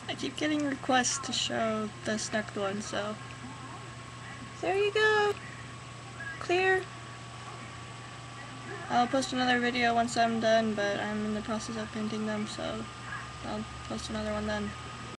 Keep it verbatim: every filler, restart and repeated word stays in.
I keep getting requests to show the snuck one, so there you go. Clear. I'll post another video once I'm done, but I'm in the process of painting them, so I'll post another one then.